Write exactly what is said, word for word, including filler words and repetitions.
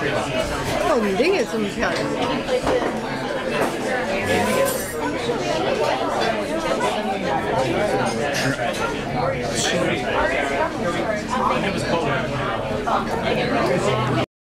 哦，你的也这么漂亮。 吃吃。